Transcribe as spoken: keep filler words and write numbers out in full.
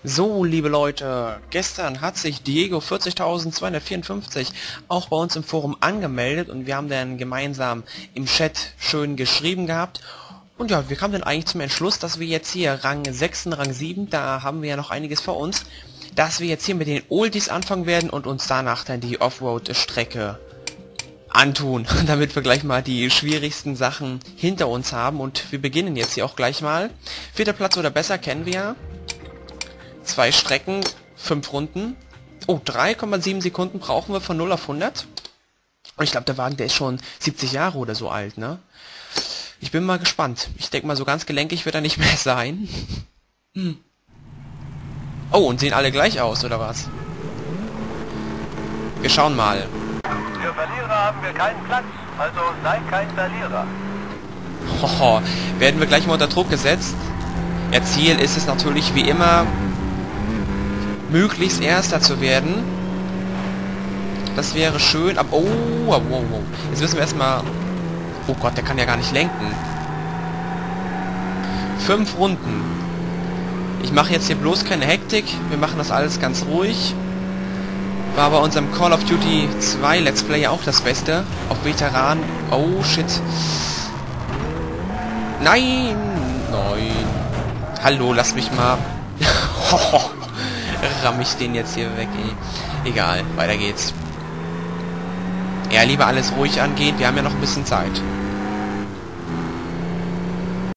So, liebe Leute, gestern hat sich Diego vierzigtausendzweihundertvierundfünfzig auch bei uns im Forum angemeldet und wir haben dann gemeinsam im Chat schön geschrieben gehabt. Und ja, wir kamen dann eigentlich zum Entschluss, dass wir jetzt hier Rang sechs und Rang sieben, da haben wir ja noch einiges vor uns, dass wir jetzt hier mit den Oldies anfangen werden und uns danach dann die Offroad-Strecke antun, damit wir gleich mal die schwierigsten Sachen hinter uns haben. Und wir beginnen jetzt hier auch gleich mal. Vierter Platz oder besser kennen wir ja. Zwei Strecken, fünf Runden. Oh, drei Komma sieben Sekunden brauchen wir von null auf hundert. Und ich glaube, der Wagen, der ist schon siebzig Jahre oder so alt, ne? Ich bin mal gespannt. Ich denke mal, so ganz gelenkig wird er nicht mehr sein. Hm. Oh, und sehen alle gleich aus, oder was? Wir schauen mal. Für Verlierer haben wir keinen Platz, also sei kein Verlierer. Hoho, werden wir gleich mal unter Druck gesetzt. Ihr Ziel ist es natürlich wie immer, möglichst Erster zu werden. Das wäre schön, aber oh, wow, wow. Jetzt müssen wir erstmal... Oh Gott, der kann ja gar nicht lenken. Fünf Runden. Ich mache jetzt hier bloß keine Hektik. Wir machen das alles ganz ruhig. War bei unserem Call of Duty zwei Let's Play ja auch das Beste. Auf Veteran. Oh, shit. Nein! Nein. Hallo, lass mich mal... Ramm ich den jetzt hier weg, ey. Egal, weiter geht's. Ja, lieber alles ruhig angehen, wir haben ja noch ein bisschen Zeit.